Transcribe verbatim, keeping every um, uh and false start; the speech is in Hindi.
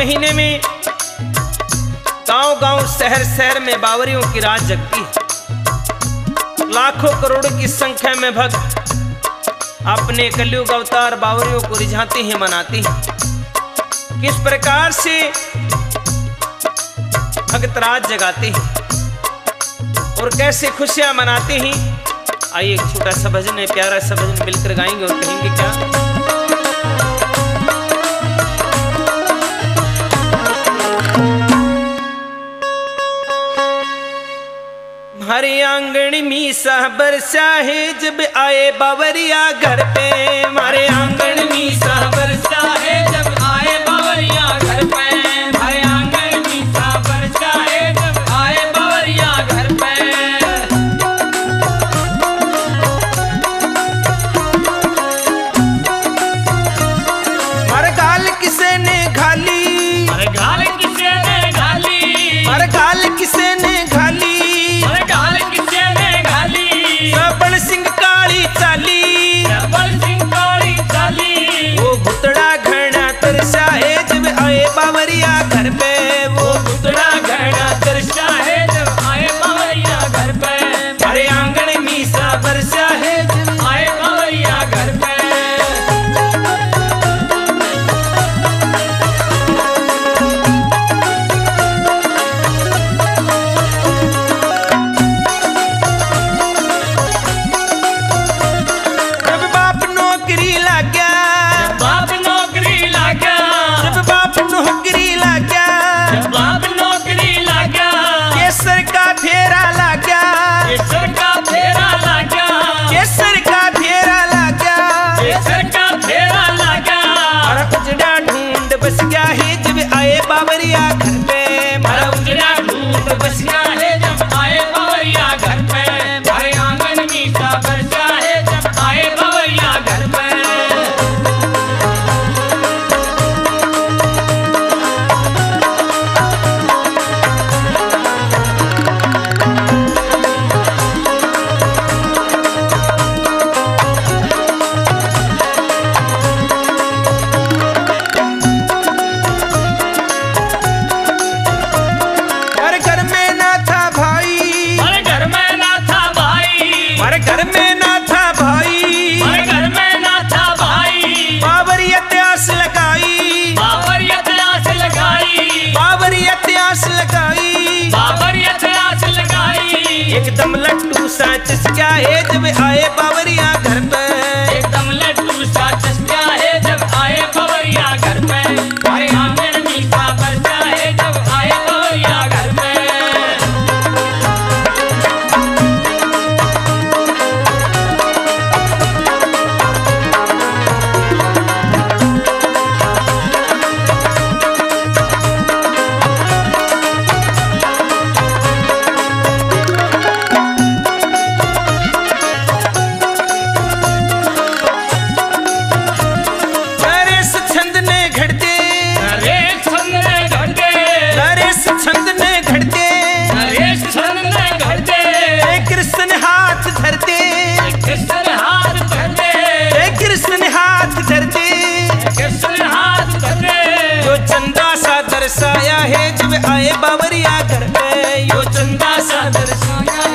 महीने में गांव-गांव, शहर-शहर में बावरियों की रात जगती है। लाखों करोड़ों की संख्या में भक्त अपने कलयुग अवतार बावरियों को रिझाते हैं, मनाते हैं। किस प्रकार से भक्त रात जगाते हैं और कैसे खुशियां मनाते हैं, आइए एक छोटा सा भजन है, प्यारा सा भजन मिलकर गाएंगे और कहेंगे क्या। हमारे आंगन में सा बरसा है जब आए बावरिया घर पे, हमारे आंगन में सा बरसा है जब आए बावरिया घर पे, हमारे आंगन में सा बरसा है जब आए बावरिया घर पे। हमारे गाल किसे ने घाली, हमारे गाल किसे ने घाली, हमारे गाल किसे ने घाली, सबल सिंह काली चाली, सबल सिंह काली चाली। वो भुतड़ा घना तरसा है जब आए बावरिया घर पे, वो भुतड़ा घना तरसा है जब आए बावरिया घर पे, हमारे आंगन में सा बरसा है जब आए बावरिया घर पे। केसर का फेरा लागा, केसर का फेरा लागा, केसर का फेरा लागा, केसर का फेरा लागा। हमारा उजड़ा ढूंढ बस गया है जब आए बावरिया घर पे, हमारा उजड़ा ढूंढ बस गया है जब आए बावरिया घर पे, हमारे आंगन में सा बरसा है जब आए बावरिया घर पे। एकदम लट्टू सा चस्का है जब आए बावरिया घर पे, एकदम लट्टू सा चस्का है जब आए बावरिया घर पे, हमारे आंगन में सा बरसा है जब आए बावरिया घर पे। चंदा सा दर्शाया है जब आए बावरिया घर पे, यो चंदा सा दर्शाया